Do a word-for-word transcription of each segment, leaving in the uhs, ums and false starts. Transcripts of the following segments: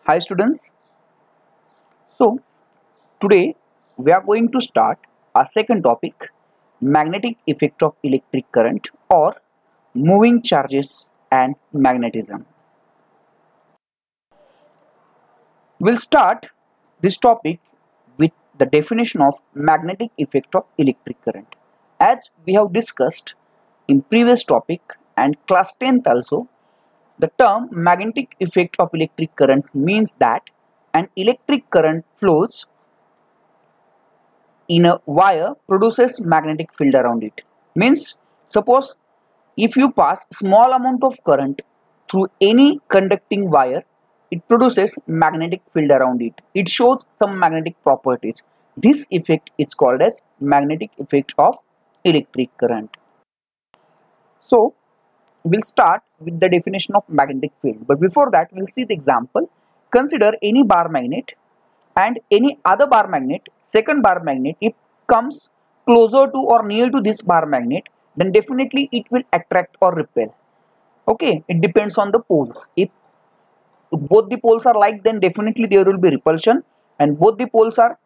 Hi students. So today we are going to start our second topic, magnetic effect of electric current or moving charges and magnetism. We'll start this topic with the definition of magnetic effect of electric current. As we have discussed in previous topic and class tenth also, the term magnetic effect of electric current means that an electric current flows in a wire produces magnetic field around it. Means suppose if you pass small amount of current through any conducting wire, it produces magnetic field around it. It shows some magnetic properties. This effect is called as magnetic effect of electric current. So we'll start with the definition of magnetic field, but before that we'll see the example. Consider any bar magnet and any other bar magnet, second bar magnet, if comes closer to or near to this bar magnet, then definitely it will attract or repel. Okay, it depends on the poles. If both the poles are like, then definitely there will be repulsion, and both the poles are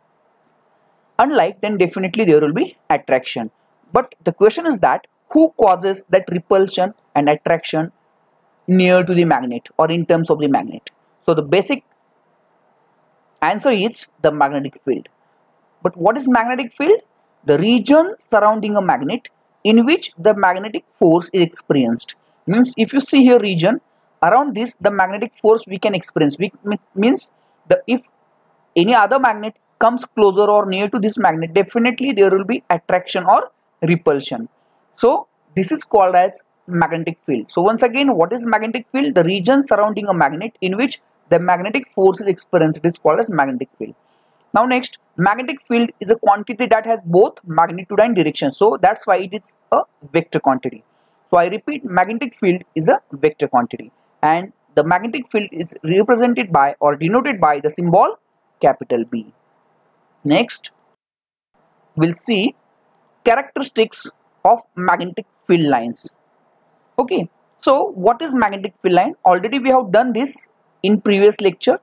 unlike, then definitely there will be attraction. But the question is that who causes that repulsion and attraction near to the magnet or in terms of the magnet? So the basic answer is the magnetic field. But what is magnetic field? The region surrounding a magnet in which the magnetic force is experienced. Means if you see here region, around this the magnetic force we can experience. We, means the if any other magnet comes closer or near to this magnet, definitely there will be attraction or repulsion. So this is called as magnetic field. So once again, what is magnetic field? The region surrounding a magnet in which the magnetic force is experienced. It is called as magnetic field. Now next, magnetic field is a quantity that has both magnitude and direction. So that's why it is a vector quantity. So I repeat, magnetic field is a vector quantity, and the magnetic field is represented by or denoted by the symbol capital B. Next, we'll see characteristics of magnetic field lines. Okay, so what is magnetic field line? Already we have done this in previous lecture.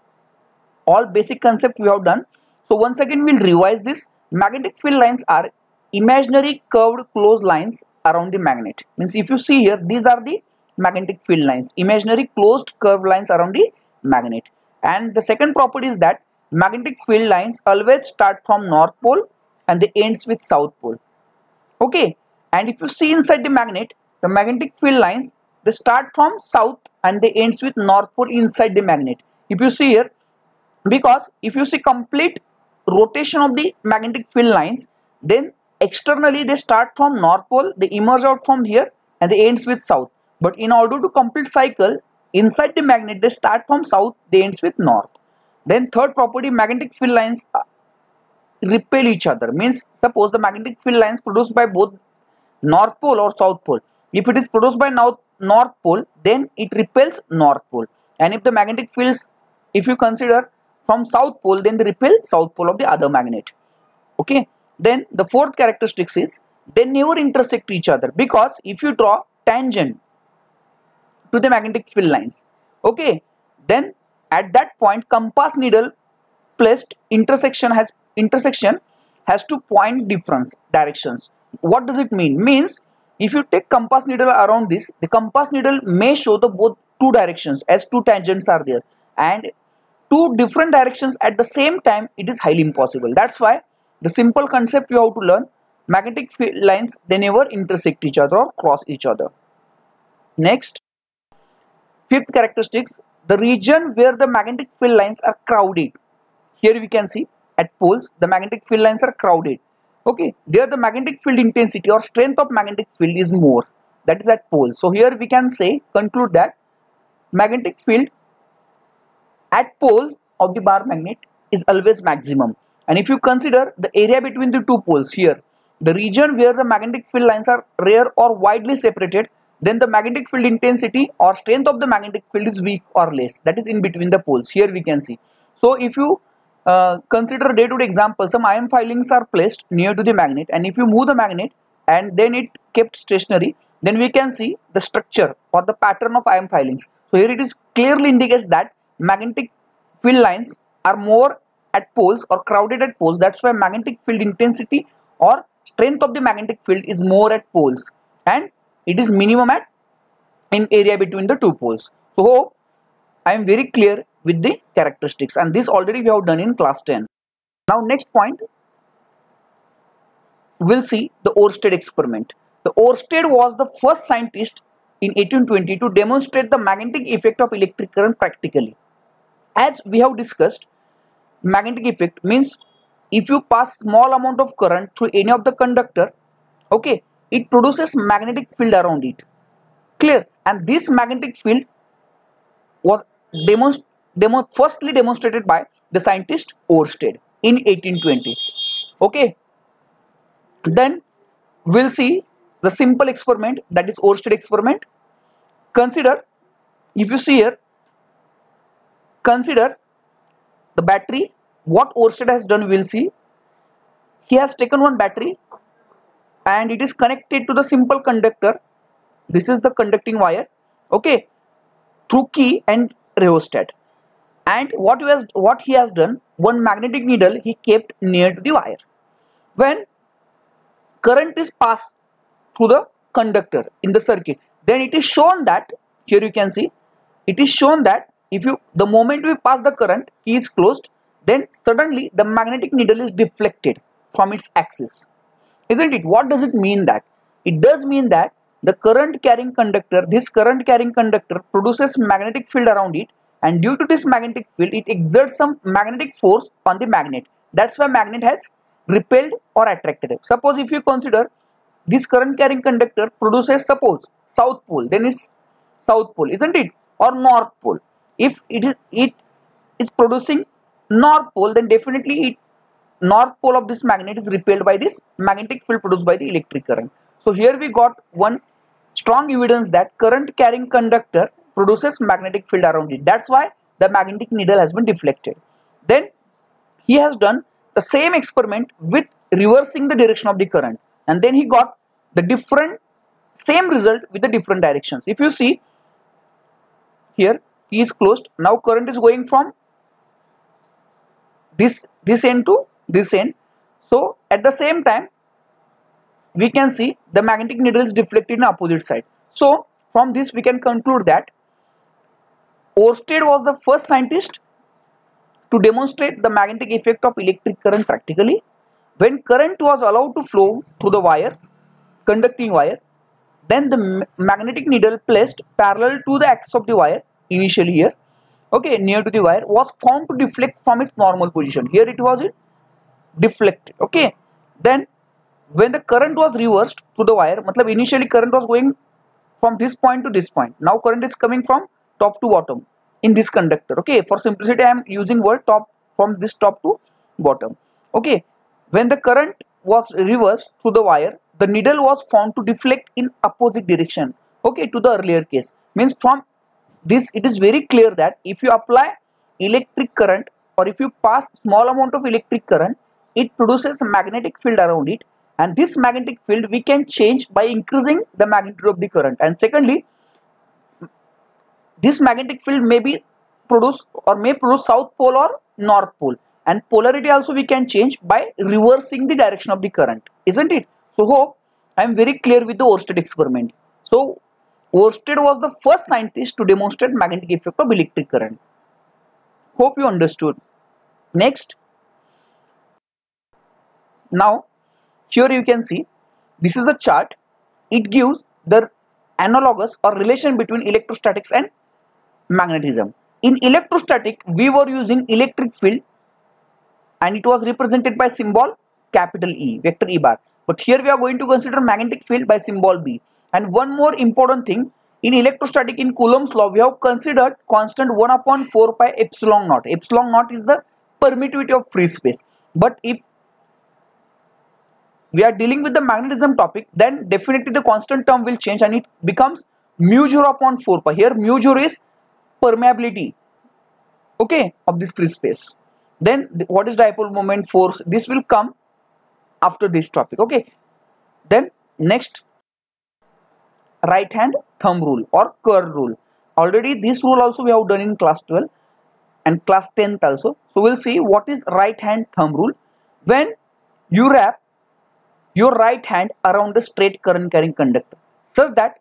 All basic concept we have done. So once again we'll revise this. Magnetic field lines are imaginary curved closed lines around the magnet. Means if you see here, these are the magnetic field lines, imaginary closed curved lines around the magnet. And the second property is that magnetic field lines always start from north pole and they ends with south pole. Okay, and if you see inside the magnet, the magnetic field lines, they start from south and they ends with north pole inside the magnet. If you see here, because if you see complete rotation of the magnetic field lines, then externally they start from north pole, they emerge out from here and they ends with south. But in order to complete cycle, inside the magnet they start from south, they ends with north. Then third property, magnetic field lines repel each other. Means suppose the magnetic field lines produced by both north pole or south pole. If it is produced by north north pole, then it repels north pole. And if the magnetic fields, if you consider from south pole, then they repel south pole of the other magnet. Okay. Then the fourth characteristics is they never intersect each other, because if you draw tangent to the magnetic field lines, okay, then at that point compass needle placed intersection has intersection has to point difference directions. What does it mean? Means if you take compass needle around this, the compass needle may show the both two directions as two tangents are there, and two different directions at the same time, it is highly impossible. That's why the simple concept you have to learn, magnetic field lines, they never intersect each other or cross each other. Next, fifth characteristics, the region where the magnetic field lines are crowded. Here we can see at poles the magnetic field lines are crowded. Okay, there the magnetic field intensity or strength of magnetic field is more, that is at poles. So here we can say, conclude that magnetic field at pole of the bar magnet is always maximum. And if you consider the area between the two poles here, the region where the magnetic field lines are rare or widely separated, then the magnetic field intensity or strength of the magnetic field is weak or less, that is in between the poles. Here we can see. So if you uh, consider day-to-day example, some iron filings are placed near to the magnet, and if you move the magnet and then it kept stationary, then we can see the structure or the pattern of iron filings. So here it is clearly indicates that magnetic field lines are more at poles or crowded at poles. That's why magnetic field intensity or strength of the magnetic field is more at poles, and it is minimum at in area between the two poles. So hope I am very clear with the characteristics, and this already we have done in class ten. Now next point, we'll see the Oersted experiment. The Oersted was the first scientist in eighteen twenty to demonstrate the magnetic effect of electric current practically. As we have discussed, magnetic effect means if you pass small amount of current through any of the conductor, okay, it produces magnetic field around it. Clear? And this magnetic field was demonst demo firstly demonstrated by the scientist Oersted in eighteen twenty. Okay. Then we'll see the simple experiment, that is Oersted experiment. Consider, if you see here, consider the battery. What Oersted has done, we'll see. He has taken one battery and it is connected to the simple conductor. This is the conducting wire, okay, through key and rheostat. And what he has what he has done, one magnetic needle he kept near to the wire. When current is passed through the conductor in the circuit, then it is shown that, here you can see, it is shown that if you the moment we pass the current, key is closed, then suddenly the magnetic needle is deflected from its axis, isn't it? What does it mean? That it does mean that the current carrying conductor, this current carrying conductor produces magnetic field around it, and due to this magnetic field it exerts some magnetic force on the magnet. That's why magnet has repelled or attracted it. Suppose if you consider this current carrying conductor produces, suppose, south pole, then it's south pole, isn't it? Or north pole. If it is it is producing north pole, then definitely it north pole of this magnet is repelled by this magnetic field produced by the electric current. So here we got one strong evidence that current carrying conductor produces magnetic field around it. That's why the magnetic needle has been deflected. Then he has done the same experiment with reversing the direction of the current, and then he got the different same result with the different directions. If you see here, key is closed. Now current is going from this this end to this end. So at the same time we can see the magnetic needle is deflected in the opposite side. So from this we can conclude that Oersted was the first scientist to demonstrate the magnetic effect of electric current practically. When current was allowed to flow through the wire, conducting wire, then the magnetic needle placed parallel to the axis of the wire, initially here, okay, near to the wire, was found to deflect from its normal position. Here it was it deflected, okay. Then when the current was reversed through the wire, matlab initially current was going from this point to this point. Now current is coming from top to bottom in this conductor, okay. For simplicity I am using word top, from this top to bottom, okay. When the current was reversed through the wire, the needle was found to deflect in opposite direction, okay, to the earlier case. Means from this it is very clear that if you apply electric current or if you pass small amount of electric current, it produces a magnetic field around it, and this magnetic field we can change by increasing the magnitude of the current. And secondly, this magnetic field may be produce or may produce south pole or north pole, and polarity also we can change by reversing the direction of the current, isn't it? So hope I am very clear with the Oersted experiment. So Oersted was the first scientist to demonstrate magnetic effect of electric current. Hope you understood. Next, now here you can see this is a chart. It gives the analogous or relation between electrostatics and magnetism. In electrostatic we were using electric field and it was represented by symbol capital E, vector E bar. But here we are going to consider magnetic field by symbol B. And one more important thing, in electrostatic, in Coulomb's law, we have considered constant one upon four pi epsilon naught. Epsilon naught is the permittivity of free space. But if we are dealing with the magnetism topic, then definitely the constant term will change and it becomes mu zero upon four pi. Here mu zero is permeability, okay, of this free space. Then what is dipole moment, force? This will come after this topic, okay. Then next, right hand thumb rule or curl rule. Already this rule also we have done in class twelve. and class tenth also. So we'll see what is right hand thumb rule. When you wrap your right hand around the straight current carrying conductor such that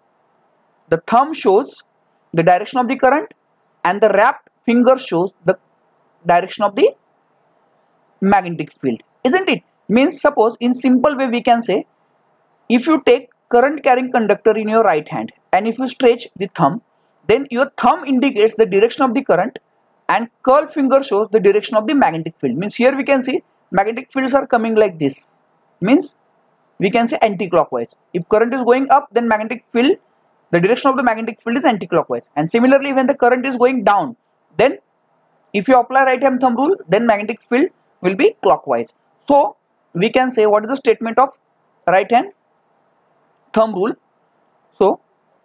the thumb shows the direction of the current and the wrapped finger shows the direction of the magnetic field, isn't it? Means suppose in simple way we can say, if you take current carrying conductor in your right hand and if you stretch the thumb, then your thumb indicates the direction of the current and curl finger shows the direction of the magnetic field. Means here we can see magnetic fields are coming like this, means we can say anti-clockwise. If current is going up, then magnetic field, the direction of the magnetic field is anti-clockwise, and similarly when the current is going down, then if you apply right hand thumb rule, then magnetic field will be clockwise. So we can say what is the statement of right hand thumb rule. So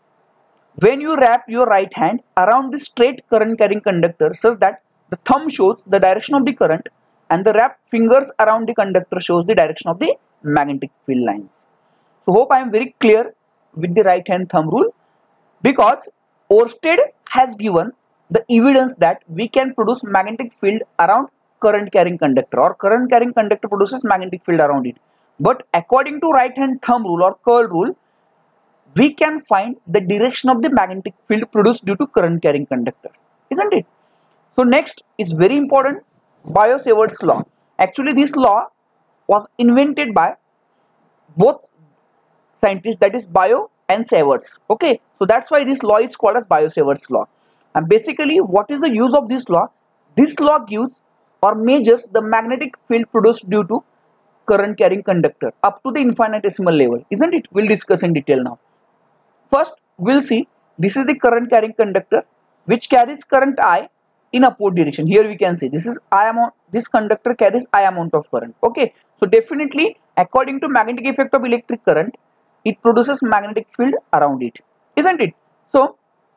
when you wrap your right hand around the straight current carrying conductor such that the thumb shows the direction of the current and the wrapped fingers around the conductor shows the direction of the magnetic field lines. So hope I am very clear with the right hand thumb rule, because Oersted has given the evidence that we can produce magnetic field around current carrying conductor, or current carrying conductor produces magnetic field around it. But according to right hand thumb rule or curl rule, we can find the direction of the magnetic field produced due to current carrying conductor, isn't it? So next is very important, Biot-Savart's law. Actually this law was invented by both scientists, that is Biot and Savart's. Okay, so that's why this law is called as Biot-Savart's law. And basically what is the use of this law? This law gives or measures the magnetic field produced due to current carrying conductor up to the infinitesimal level, isn't it? We'll discuss in detail now. First we'll see, this is the current carrying conductor which carries current I in upward direction. Here we can see this is I amount, this conductor carries I amount of current. Okay, so definitely according to magnetic effect of electric current, it produces magnetic field around it, isn't it? So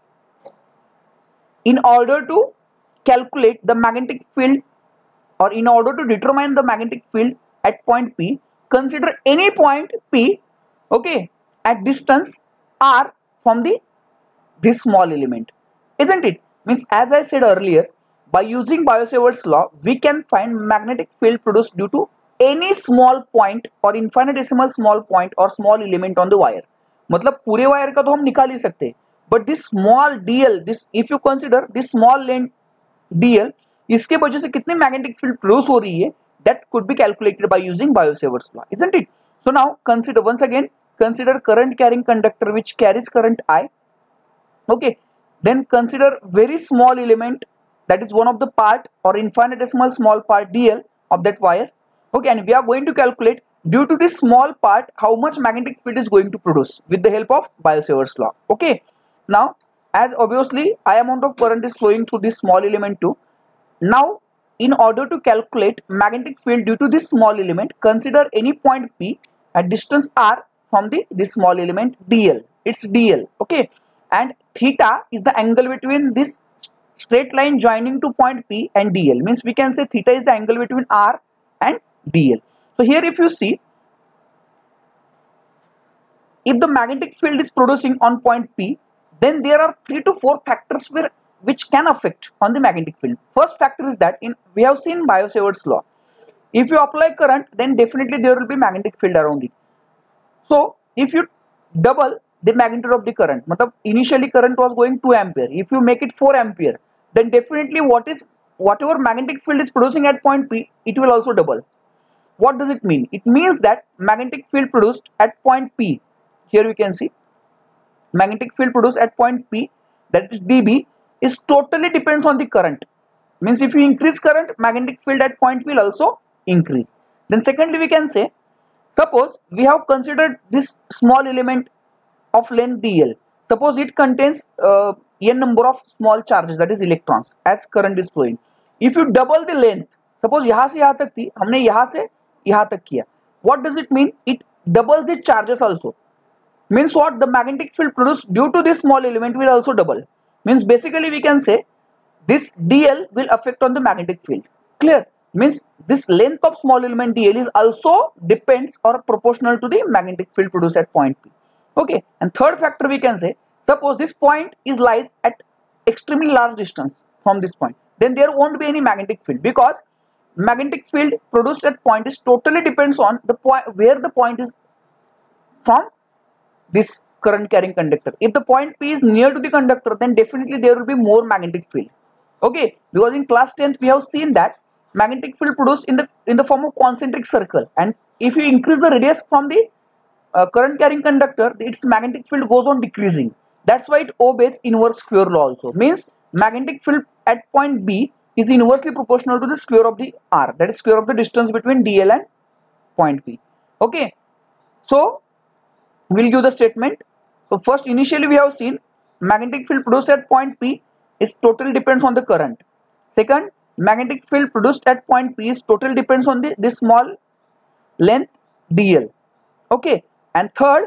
in order to calculate the magnetic field, or in order to determine the magnetic field at point P, consider any point P, okay, at distance R from the this small element, isn't it? Means as I said earlier, by using Biot-Savart's law, we can find magnetic field produced due to any small point or infinitesimal small point or small element on the wire. मतलब पूरे wire का तो हम निकाल ही सकते, but this small dl, this if you consider this small length dl, इसके वजह से कितनी magnetic field produce हो रही है, that could be calculated by using Biot-Savart's law, isn't it? So now consider once again, consider current carrying conductor which carries current I. Okay, then consider very small element, that is one of the part or infinitesimal small part dl of that wire. Okay, and we are going to calculate due to this small part how much magnetic field is going to produce with the help of Biot-Savart's law. Okay, now as obviously I amount of current is flowing through this small element too. Now in order to calculate magnetic field due to this small element, consider any point P at distance R from the this small element dl. It's dl. Okay, and theta is the angle between this straight line joining to point P and dl. Means we can say theta is the angle between R and dl. So here if you see, if the magnetic field is producing on point P, then there are three to four factors where which can affect on the magnetic field. First factor is that in we have seen Biot-Savart's law. If you apply current, then definitely there will be magnetic field around it. So if you double the magnitude of the current, matlab initially current was going two ampere, if you make it four ampere, then definitely what is whatever magnetic field is producing at point P, it will also double. What does it mean? It means that magnetic field produced at point P, here we can see magnetic field produced at point P, that is dB, is totally depends on the current. Means if you increase current, magnetic field at point will also increase. Then secondly we can say, suppose we have considered this small element of length dl. Suppose it contains uh, n number of small charges, that is electrons, as current is flowing. If you double the length, suppose यहाँ से यहाँ तक थी, हमने यहाँ से यहाँ तक किया. What does it mean? It doubles the charges also. Means what? The magnetic field produced due to this small element will also double. Means basically we can say this dl will affect on the magnetic field. Clear? Means this length of small element dl is also depends or proportional to the magnetic field produced at point P. Okay, and third factor we can say, suppose this point is lies at extremely large distance from this point, then there won't be any magnetic field, because magnetic field produced at point is totally depends on the point where the point is from this current carrying conductor. If the point P is near to the conductor, then definitely there will be more magnetic field. Okay, because in class tenth we have seen that magnetic field produced in the in the form of concentric circle, and if you increase the radius from the uh, current carrying conductor, its magnetic field goes on decreasing. That's why it obeys inverse square law also. Means magnetic field at point B is inversely proportional to the square of the R, that is square of the distance between D L and point P. Okay, so we'll give the statement. So first, initially we have seen magnetic field produced at point P is totally depends on the current. Second, magnetic field produced at point P is totally depends on the this small length D L. Okay, and third,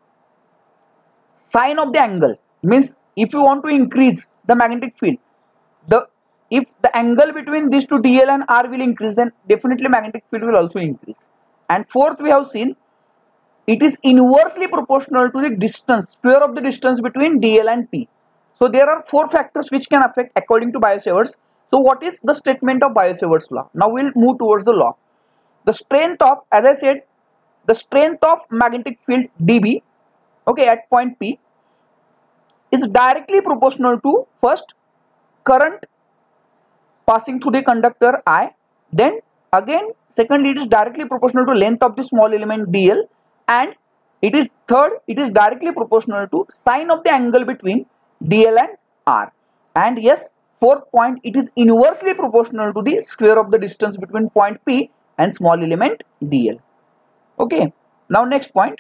sign of the angle, means if you want to increase the magnetic field, the if the angle between these two D L and R will increase, then definitely magnetic field will also increase. And fourth, we have seen it is inversely proportional to the distance, square of the distance between D L and P. So there are four factors which can affect according to Biot-Savart's. So what is the statement of Biot-Savart's law? Now we'll move towards the law. The strength of, as I said, the strength of magnetic field dB, okay, at point P is directly proportional to first current passing through the conductor I, then again secondly it is directly proportional to length of the small element D L, and it is third, it is directly proportional to sine of the angle between D L and R, and yes, fourth point, it is inversely proportional to the square of the distance between point P and small element D L. Okay, now next point,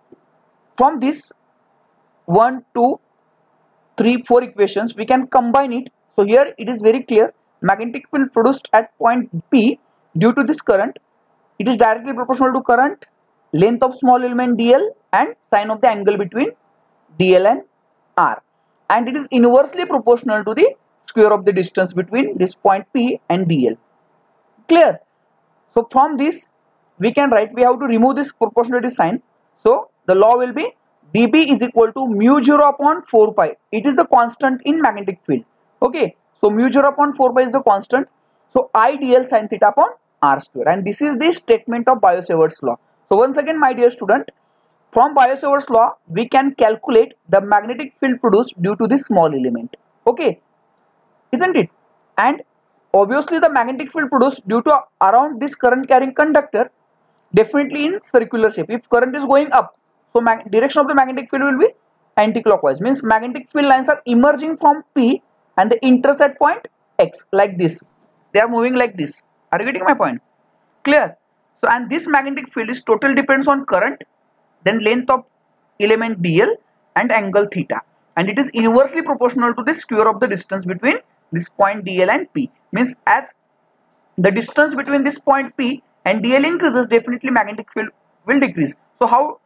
from this one, two, three, four equations we can combine it. So here it is very clear, magnetic field produced at point P due to this current, it is directly proportional to current, length of small element D L, and sine of the angle between D L and R, and it is inversely proportional to the square of the distance between this point P and D L. Clear? So from this we can write, we have to remove this proportionality sign. So the law will be dB is equal to mu zero upon four pi. It is the constant in magnetic field. Okay, so mu zero upon four pi is the constant. So I dl sin theta upon R square, and this is the statement of Biot-Savart's law. So once again, my dear student, from Biot-Savart's law we can calculate the magnetic field produced due to this small element. Okay, isn't it? And obviously the magnetic field produced due to around this current carrying conductor definitely in circular shape. If current is going up, so direction of the magnetic field will be anti-clockwise, means magnetic field lines are emerging from P and they intersect point X like this. They are moving like this. Are you getting my point? Clear? So and this magnetic field is totally depends on current, then length of element D L and angle theta, and it is inversely proportional to the square of the distance between this point D L and P. Means as the distance between this point P and D L increases, definitely magnetic field will decrease. So how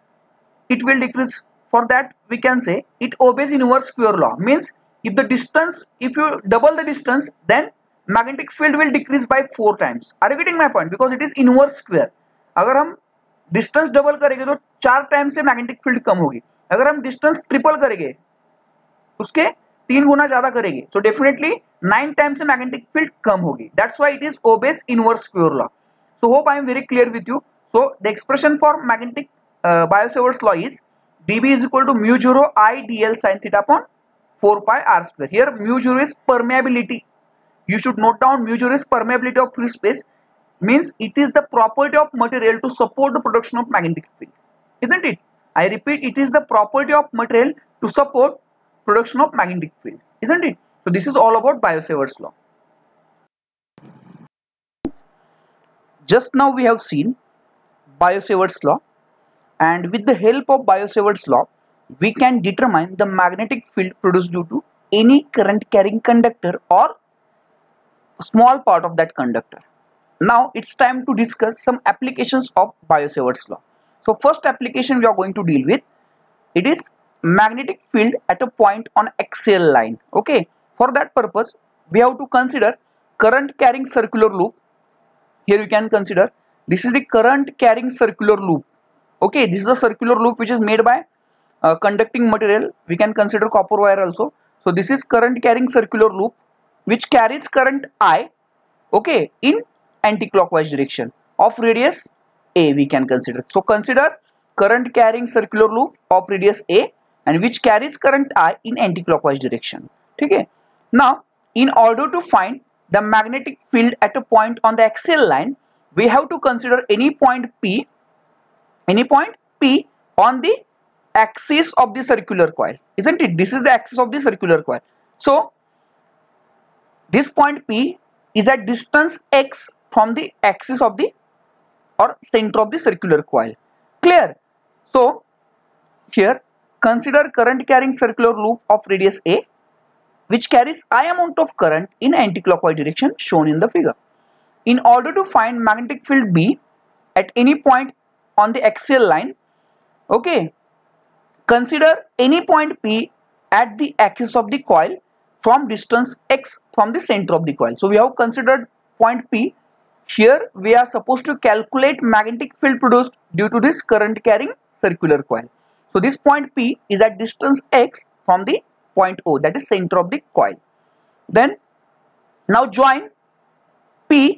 it will decrease? For that we can say it obeys inverse square law. Means if the distance, if you double the distance, then magnetic field will decrease by four times. Are you getting my point? Because it is inverse square. अगर हम distance double करेंगे तो चार time से magnetic field कम होगी. अगर हम distance triple करेंगे उसके तीन गुना ज्यादा करेंगे, so definitely nine times से magnetic field कम होगी. That's why it is obeys inverse square law. So hope I am very clear with you. So the expression for magnetic uh, Biot-Savart's law is dB is equal to mu zero I dl sin theta upon four pi r square. Here mu zero is permeability. You should note down mu zero is permeability of free space, means it is the property of material to support the production of magnetic field, isn't it? I repeat, it is the property of material to support production of magnetic field, isn't it? So this is all about Biot-Savart's law. Just now we have seen Biot-Savart's law, and with the help of Biot-Savart's law we can determine the magnetic field produced due to any current carrying conductor or small part of that conductor. Now it's time to discuss some applications of Biot-Savart's law. So first application we are going to deal with, it is magnetic field at a point on axial line. Okay, for that purpose we have to consider current carrying circular loop. Here you can consider this is the current carrying circular loop. Okay, this is a circular loop which is made by uh, conducting material. We can consider copper wire also. So this is current carrying circular loop, which carries current I, okay, in anti-clockwise direction of radius A we can consider. So consider current carrying circular loop of radius A and which carries current I in anti-clockwise direction. Okay. Now, in order to find the magnetic field at a point on the axial line, we have to consider any point P, any point P on the axis of the circular coil, isn't it? This is the axis of the circular coil. So this point P is at distance x from the axis of the or center of the circular coil. Clear? So here consider current carrying circular loop of radius A which carries I amount of current in anti-clockwise direction shown in the figure. In order to find magnetic field B at any point on the axial line, okay, consider any point P at the axis of the coil from distance x from the center of the coil. So we have considered point P. Here we are supposed to calculate magnetic field produced due to this current carrying circular coil. So this point P is at distance x from the point O, that is center of the coil. Then now join P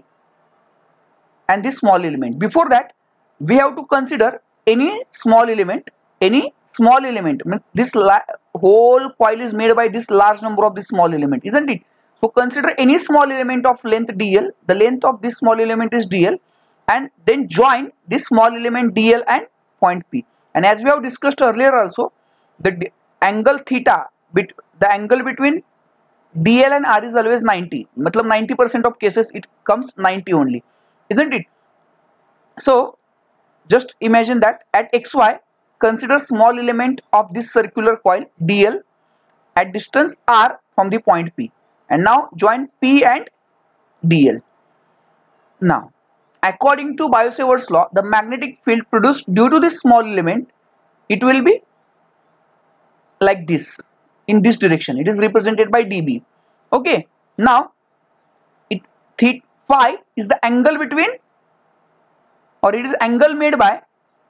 and this small element. Before that we have to consider any small element, any small element. This whole coil is made by this large number of this small element, isn't it? So consider any small element of length dl. The length of this small element is dl, and then join this small element dl and point P. And as we have discussed earlier also, the angle theta, bit the angle between dl and r is always ninety. Matlab ninety percent of cases it comes ninety only, isn't it? So just imagine that at xy, consider small element of this circular coil dl at distance r from the point P, and now join P and dl. Now according to Biot-Savart's law, the magnetic field produced due to this small element, it will be like this, in this direction. It is represented by dB. Okay, now it theta phi is the angle between, or it is angle made by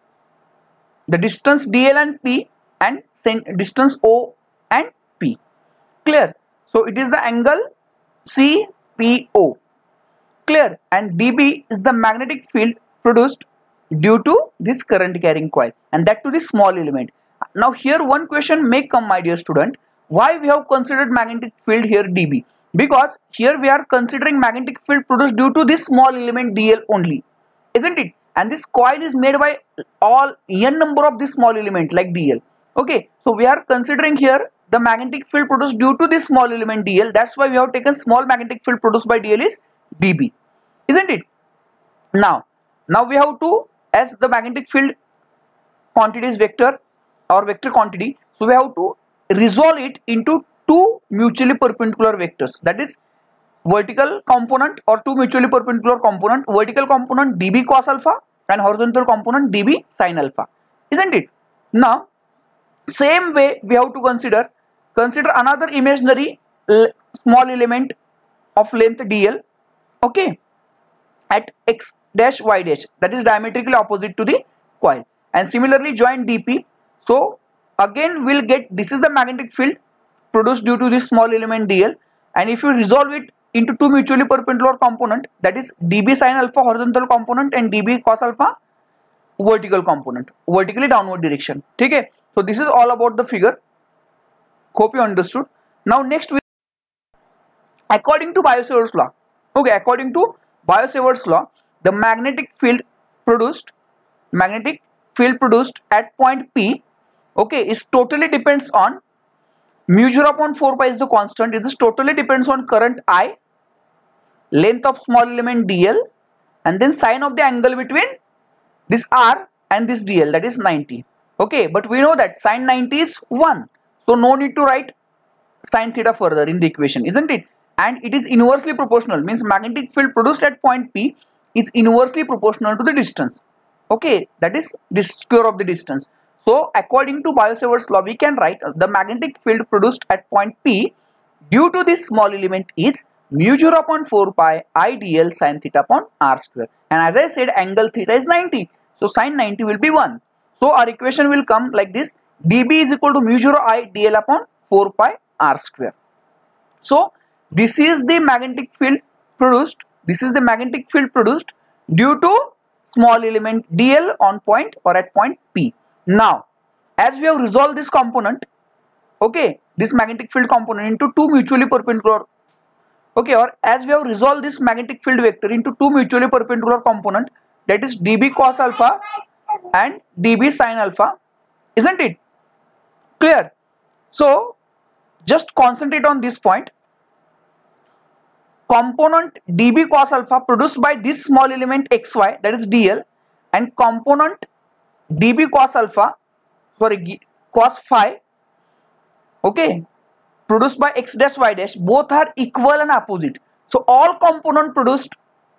the distance dl and P and distance O and P. Clear? So it is the angle C P O. Clear? And dB is the magnetic field produced due to this current carrying coil, and that to the small element. Now here one question may come, my dear student, why we have considered magnetic field here dB? Because here we are considering magnetic field produced due to this small element dl only, isn't it? And this coil is made by all n number of this small element like dl. Okay, so we are considering here the magnetic field produced due to this small element dl. That's why we have taken small magnetic field produced by dl is dB, isn't it? Now, now we have to, as the magnetic field quantity is vector or vector quantity, so we have to resolve it into two mutually perpendicular vectors, that is vertical component or two mutually perpendicular component, vertical component dB cos alpha and horizontal component dB sin alpha, isn't it? Now same way we have to consider consider another imaginary small element of length dl, okay, at x dash y dash, that is diametrically opposite to the coil, and similarly join dp. So again we'll get, this is the magnetic field produced due to this small element dl, and if you resolve it into two mutually perpendicular component, that is dB sin alpha horizontal component and dB cos alpha vertical component, vertically downward direction. Okay, so this is all about the figure. Hope you understood. Now next, we according to Biot-Savart's law, okay, according to Biot-Savart's law, the magnetic field produced magnetic field produced at point P, okay, is totally depends on mu zero upon four pi is the constant. It is totally depends on current I, length of small element dl, and then sine of the angle between this r and this dl, that is ninety. Okay, but we know that sine ninety is one, so no need to write sine theta further in the equation, isn't it? And it is inversely proportional, means magnetic field produced at point P is inversely proportional to the distance. Okay, that is the square of the distance. So according to Biot-Savart's law, we can write the magnetic field produced at point P due to this small element is mu zero upon four pi I dl sin theta upon r square. And as I said, angle theta is ninety, so sin ninety will be one. So our equation will come like this: dB is equal to mu zero I dl upon four pi r square. So this is the magnetic field produced, this is the magnetic field produced due to small element dl on point or at point P. Now as we have resolved this component, okay, this magnetic field component into two mutually perpendicular, okay, or as we have resolved this magnetic field vector into two mutually perpendicular component, that is dB cos alpha and dB sin alpha, isn't it clear? So just concentrate on this point. Component dB cos alpha produced by this small element xy, that is dl, and component dB cos alpha, sorry, cos phi, okay, produced by x dash y dash, both are equal and opposite. So all component produced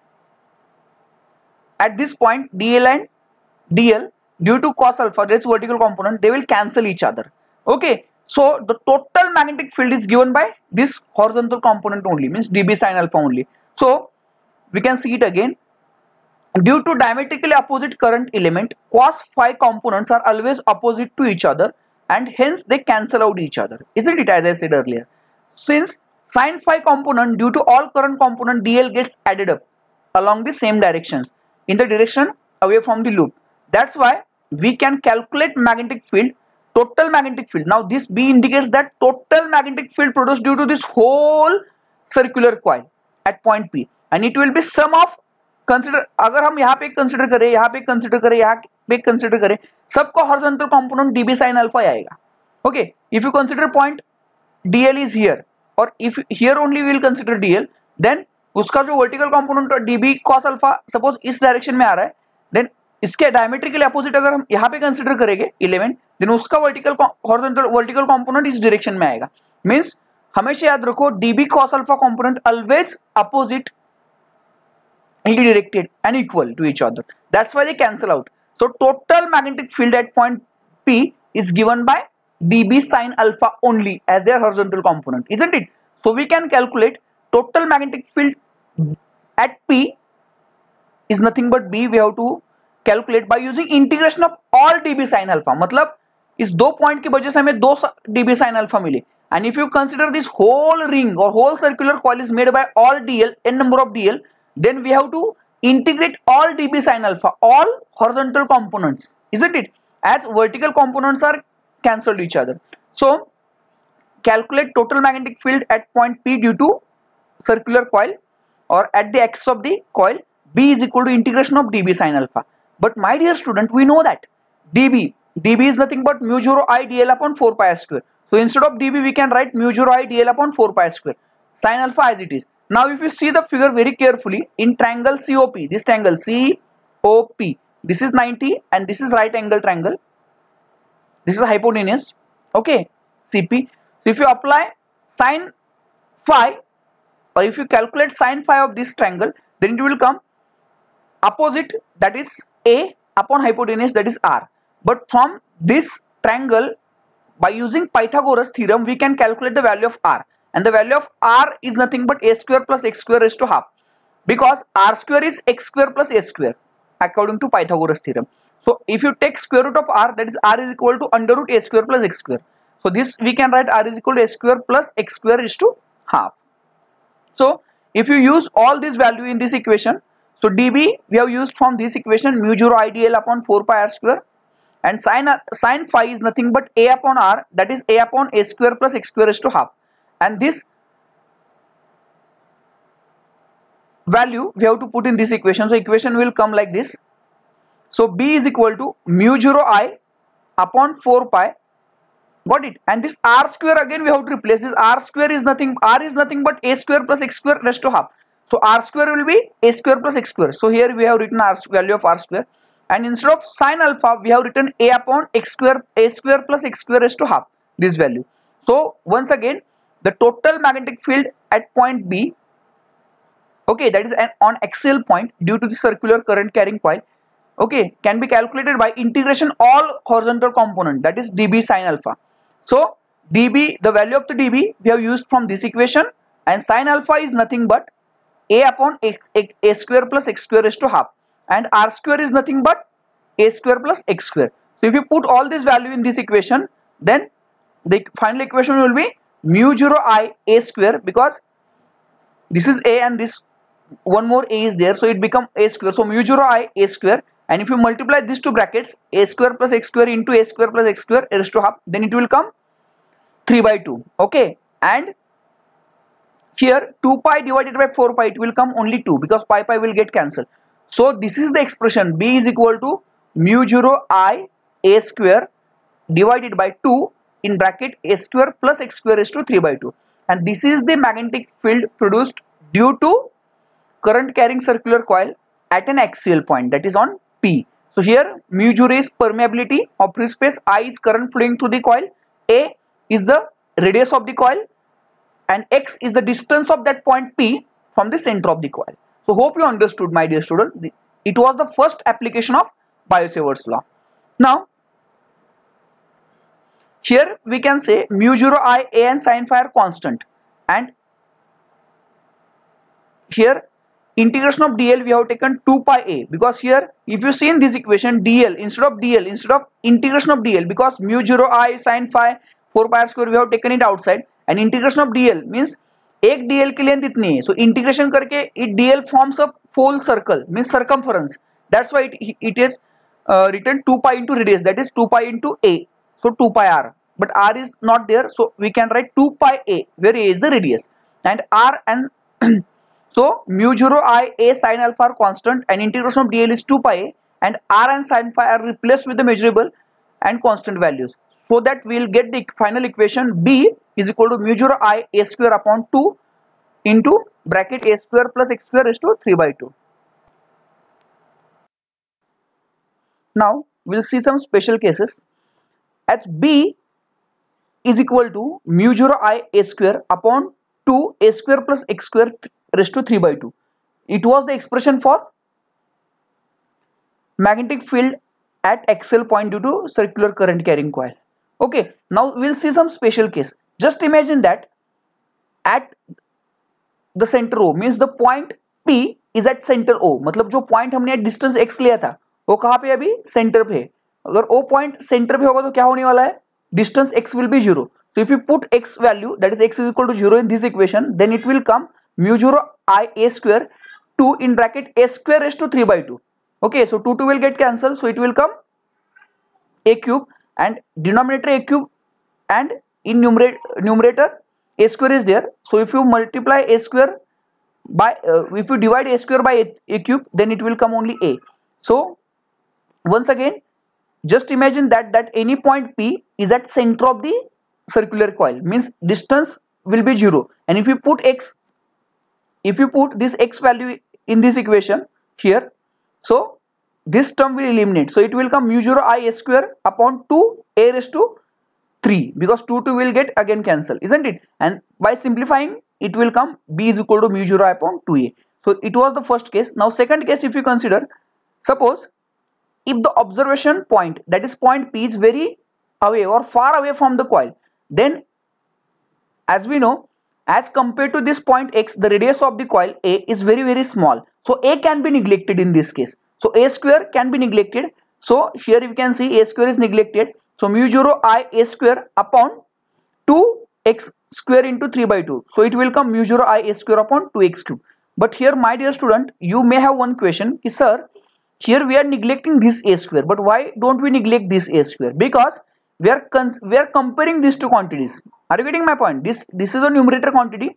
at this point dl and dl due to cos alpha, that is vertical component, they will cancel each other. Okay, so the total magnetic field is given by this horizontal component only, means dB sin alpha only. So we can see it again. Due to diametrically opposite current element, cos phi components are always opposite to each other and hence they cancel out each other, isn't it, as I said earlier. Since sin phi component due to all current component dl gets added up along the same directions in the direction away from the loop. That's why we can calculate magnetic field, total magnetic field. Now this B indicates that total magnetic field produced due to this whole circular coil at point P, and it will be sum of, consider, अगर हम यहाँ पे consider करें, यहाँ पे consider करें, यहाँ पे consider करें, सबको horizontal component dB sin alpha आएगा. Okay, if you consider point dl is here, or if here only we will consider dl, then उसका जो vertical component dB cos alpha suppose इस direction में आ रहा है, then इसके diametrically opposite अगर हम यहाँ पे consider करेंगे element, then उसका vertical horizontal vertical component इस direction में आएगा. Means हमेशा याद रखो dB cos alpha component always opposite, directed and equal to each other. That's why they cancel out. So total magnetic field at point P is given by dB sin alpha only as their horizontal component, isn't it? So we can calculate total magnetic field at P is nothing but B. We have to calculate by using integration of all dB sin alpha. मतलब इस दो point की वजह से हमें दो dB sin alpha मिले. And if you consider this whole ring or whole circular coil is made by all dl, n number of dl, then we have to integrate all dB sin alpha, all horizontal components, isn't it? As vertical components are cancelled each other. So calculate total magnetic field at point P due to circular coil or at the axis of the coil. B is equal to integration of dB sin alpha. But my dear student, we know that dB, dB is nothing but mu zero I dl upon four pi r square. So instead of dB we can write mu zero I dl upon four pi r square, sin alpha as it is. Now if you see the figure very carefully, in triangle C O P, this triangle C O P, this is ninety and this is right angle triangle, this is hypotenuse, okay, C P. So if you apply sin phi, or if you calculate sin phi of this triangle, then it will come opposite, that is A, upon hypotenuse, that is R. But from this triangle, by using Pythagoras theorem, we can calculate the value of R. And the value of R is nothing but a square plus x square raised to half, because R square is x square plus a square according to Pythagoras theorem. So if you take square root of R, that is R is equal to under root a square plus x square. So this we can write R is equal to a square plus x square raised to half. So if you use all this value in this equation, so dB we have used from this equation mu zero I dl upon four pi r square, and sin, sin phi is nothing but a upon R, that is a upon a square plus x square raised to half. And this value we have to put in this equation. So equation will come like this. So B is equal to mu zero I upon four pi. Got it? And this R square again we have to replace. This R square is nothing, R is nothing but a square plus x square raised to half. So R square will be a square plus x square. So here we have written R value of R square, and instead of sin alpha we have written a upon x square, a square plus x square raised to half, this value. So once again, the total magnetic field at point B, okay, that is an on axial point due to the circular current carrying coil, okay, can be calculated by integration all horizontal component, that is dB sin alpha. So dB, the value of the dB we have used from this equation, and sin alpha is nothing but a upon a, a, a square plus x square raised to half, and R square is nothing but a square plus x square. So if you put all this value in this equation, then the final equation will be mu zero I a square, because this is A and this one more A is there, so it become A square. So mu zero I A square, and if you multiply these two brackets, A square plus X square into A square plus X square raised to half, then it will come three by two. Okay, and here two pi divided by four pi, it will come only two, because pi pi will get cancelled. So this is the expression, B is equal to mu zero I A square divided by two in bracket A square plus X square raised to three by two, and this is the magnetic field produced due to current carrying circular coil at an axial point, that is on P. So here mu zero is permeability of free space, I is current flowing through the coil, A is the radius of the coil, and X is the distance of that point P from the center of the coil. So hope you understood, my dear student. It was the first application of Biot-Savart's law. Now here we can say mu zero I A and sin phi are constant, and here integration of dl we have taken two pi a, because here if you see in this equation dl instead of dl instead of integration of dl, because mu zero I sin phi four pi r square we have taken it outside, and integration of dl means एक dl की length इतनी है, so integration करके it dl forms a full circle, means circumference. That's why it, it is uh, written two pi into radius, that is two pi into a, so two pi r, but r is not there, so we can write two pi a where a is the radius, and r and so mu zero I A sin alpha are constant, and integration of dl is two pi a, and r and sin phi are replaced with the measurable and constant values, so that we will get the final equation B is equal to mu zero I A square upon two into bracket A square plus X square raised to three by two. Now we will see some special cases, as B is equal to mu zero I A square upon two A square plus X square raised to three by two. It was the expression for magnetic field at axial point due to circular current carrying coil. Okay, now we will see some special case. Just imagine that at the center O, means the point P is at center O, मतलब जो point हमने distance x लिया था वो कहाँ पे अभी center पे है. अगर O point center पे होगा तो क्या होने वाला है, distance x will be zero. So if you put x value, that is x is equal to zero in this equation, then it will come mu zero I A square two in bracket A square raised to three by two. Okay, so two two will get cancelled, so it will come A cube, and denominator A cube, and in numerator numerator A square is there. So if you multiply A square by uh, if you divide A square by A, A cube, then it will come only A. So once again, just imagine that that any point P is at center of the circular coil, means distance will be zero, and if you put x, if you put this x value in this equation here, so this term will eliminate, so it will come mu zero I A square upon two A raised to three, because two two will get again cancelled, isn't it? And by simplifying it will come B is equal to mu zero I upon two A. So it was the first case. Now second case, if you consider, suppose if the observation point, that is point P, is very away or far away from the coil, then as we know, as compared to this point X, the radius of the coil A is very very small, so A can be neglected in this case. So A square can be neglected, so here you can see A square is neglected, so mu zero I A square upon two x square into three by two, so it will come mu zero I A square upon two x cube. But here my dear student, you may have one question, sir, here we are neglecting this A square, but why don't we neglect this A square? Because we are we are comparing these two quantities. Are you getting my point? This this is a numerator quantity,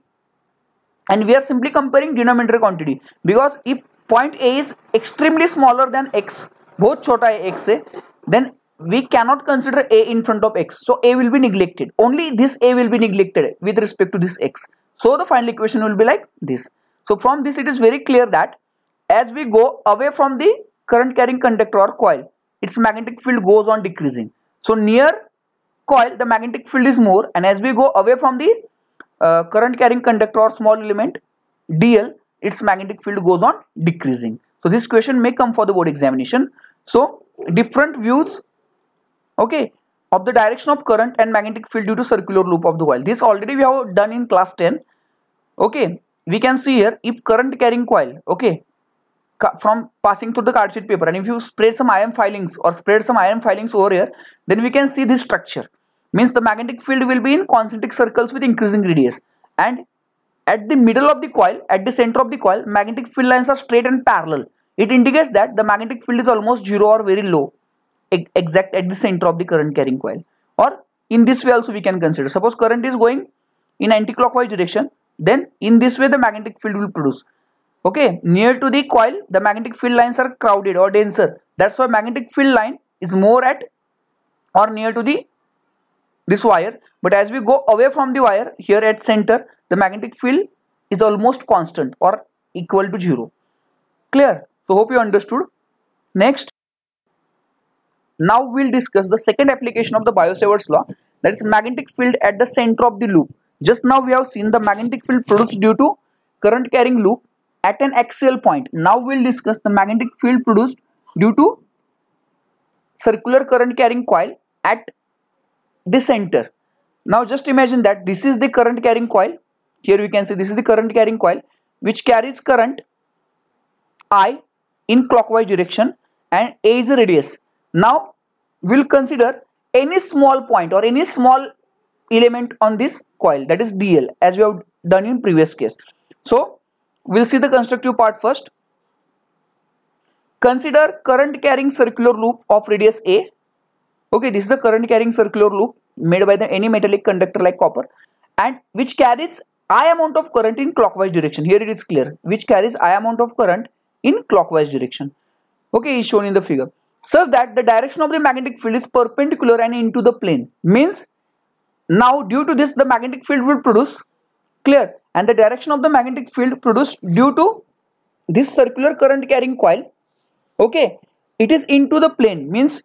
and we are simply comparing denominator quantity, because if point A is extremely smaller than x, बहुत छोटा है x से, then we cannot consider A in front of x, so A will be neglected. Only this A will be neglected with respect to this x. So the final equation will be like this. So from this it is very clear that as we go away from the current carrying conductor or coil, its magnetic field goes on decreasing. So near coil the magnetic field is more, and as we go away from the uh, current carrying conductor or small element dl, its magnetic field goes on decreasing. So this question may come for the board examination. So different views, okay, of the direction of current and magnetic field due to circular loop of the coil. This already we have done in class ten. Okay, we can see here, if current carrying coil, okay, from passing through the card sheet paper, and if you spread some iron filings or spread some iron filings over here, then we can see this structure, means the magnetic field will be in concentric circles with increasing radius, and at the middle of the coil, at the center of the coil, magnetic field lines are straight and parallel. It indicates that the magnetic field is almost zero or very low, exact at the center of the current carrying coil. Or in this way also we can consider. Suppose current is going in anti-clockwise direction, then in this way the magnetic field will produce. Okay, near to the coil, the magnetic field lines are crowded or denser. That's why magnetic field line is more at or near to the this wire. But as we go away from the wire, here at center, the magnetic field is almost constant or equal to zero. Clear? So hope you understood. Next, now we'll discuss the second application of the Biot-Savart's law, that is magnetic field at the center of the loop. Just now we have seen the magnetic field produced due to current carrying loop at an axial point. Now we'll discuss the magnetic field produced due to circular current carrying coil at the center. Now just imagine that this is the current carrying coil. Here we can see this is the current carrying coil which carries current I in clockwise direction and A is the radius. Now we'll consider any small point or any small element on this coil, that is D L, as we have done in previous case. So we'll see the constructive part first. Consider current carrying circular loop of radius A. Okay, this is the current carrying circular loop made by the any metallic conductor like copper, and which carries I amount of current in clockwise direction. Here it is clear, which carries I amount of current in clockwise direction. Okay, is shown in the figure, such that the direction of the magnetic field is perpendicular and into the plane. Means now due to this the magnetic field will produce, clear, and the direction of the magnetic field produced due to this circular current carrying coil, okay, it is into the plane. Means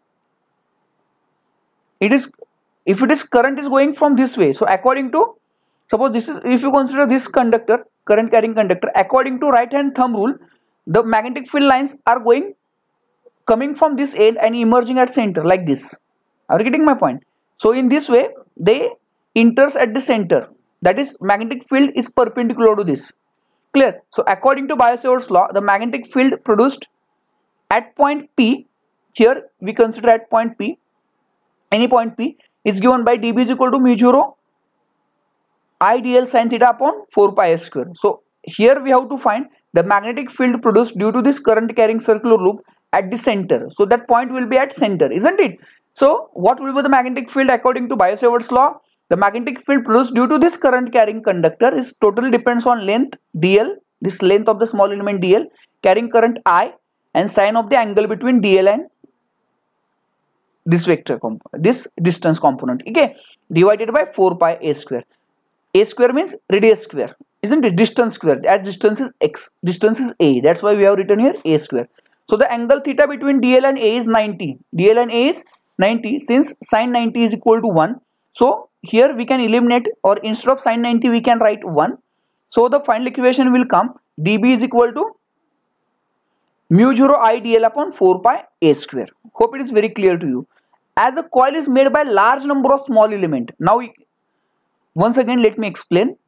it is, if it is current is going from this way, so according to, suppose this is, if you consider this conductor, current carrying conductor, according to right hand thumb rule, the magnetic field lines are going coming from this end and emerging at center like this. Are you getting my point? So in this way they enters at the center, that is magnetic field is perpendicular to this. Clear? So according to Biot-Savart's law, the magnetic field produced at point P, here we consider at point P, any point P, is given by dB is equal to mu zero I dl sin theta upon four pi s square. So here we have to find the magnetic field produced due to this current carrying circular loop at the center. So that point will be at center, isn't it? So what will be the magnetic field according to Biot-Savart's law? The magnetic field produced due to this current carrying conductor is totally depends on length dl, this length of the small element dl carrying current I, and sine of the angle between dl and this vector component, this distance component, okay, divided by four pi a square. A square means radius square, isn't it? Distance square, as distance is x, distance is a, that's why we have written here a square. So the angle theta between dl and a is ninety, dl and a is ninety, since sine ninety is equal to one, so here we can eliminate, or instead of sine ninety we can write one. So the final equation will come dB is equal to mu zero I dl upon four pi a square. Hope it is very clear to you. As a coil is made by large number of small element, now we, once again let me explain.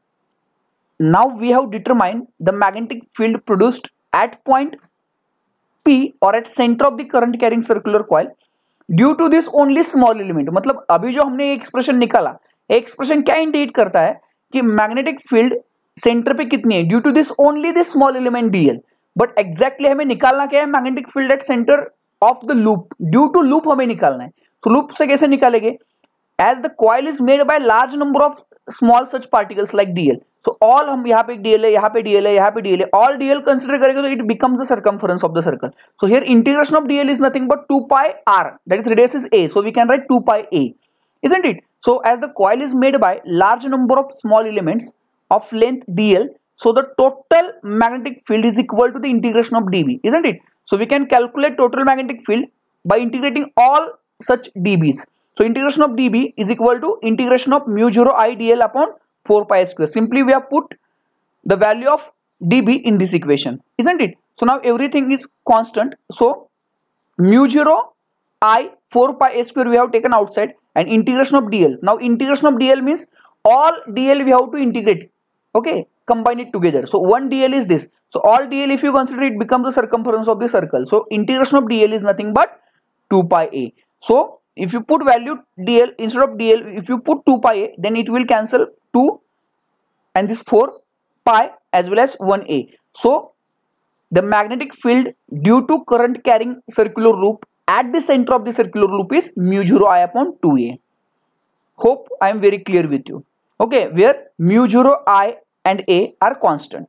Now we have determined the magnetic field produced at point P or at center of the current carrying circular coil due to this only small element. मतलब अभी जो हमने expression निकाला, expression क्या indicate करता है कि magnetic field centre पे कितनी है, due to this only this small element d l. But exactly हमें निकालना क्या है, magnetic field at centre of the loop, due to loop हमें निकालना है. तो लूप से कैसे निकालेंगे, as the coil is made by large number of small such particles like d l. So all, हम यहाँ पे डीएल है, यहाँ पे डीएल है, यहाँ पे डीएल है, ऑल डीएल कंसीडर करेंगे तो it becomes the circumference of the circle. So here integration of d l is nothing but two pi r, that is radius is a, so we can write two pi a, isn't it? So as the coil is made by large number of small elements of length dl, so the total magnetic field is equal to the integration of dB, isn't it? So we can calculate total magnetic field by integrating all such dBs. So integration of dB is equal to integration of mu zero I dl upon four pi square. Simply we have put the value of dB in this equation, isn't it? So now everything is constant. So mu zero I four pi a square we have taken outside, and integration of dl. Now integration of dl means all dl we have to integrate, okay, combine it together. So one dl is this, so all dl if you consider it becomes the circumference of the circle. So integration of dl is nothing but two pi a. So if you put value dl instead of dl, if you put two pi a, then it will cancel two and this four pi as well as one a. So the magnetic field due to current carrying circular loop at the center of the circular loop is mu zero I upon two a. Hope I am very clear with you. Okay, where mu zero I and a are constant.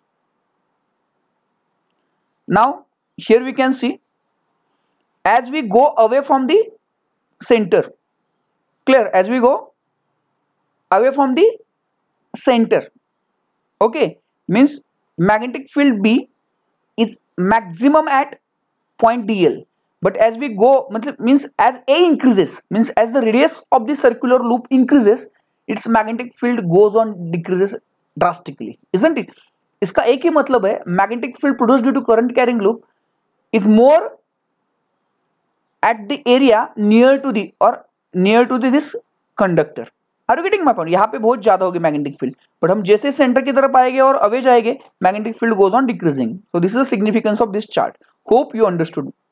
Now here we can see, as we go away from the center, clear, as we go away from the center, okay, means magnetic field B is maximum at point D L, but as we go, means as A increases, means as the radius of the circular loop increases, its magnetic field goes on decreases drastically, isn't it? इसका एक ही मतलब है, magnetic field produced due to current carrying loop is more at the area near to the or near to the this conductor. Are you getting my point? यहाँ पे बहुत ज्यादा होगी magnetic field, but हम जैसे सेंटर की तरफ आएंगे और अवे जाएंगे, magnetic field goes on decreasing. So this is the significance of this chart. Hope you understood.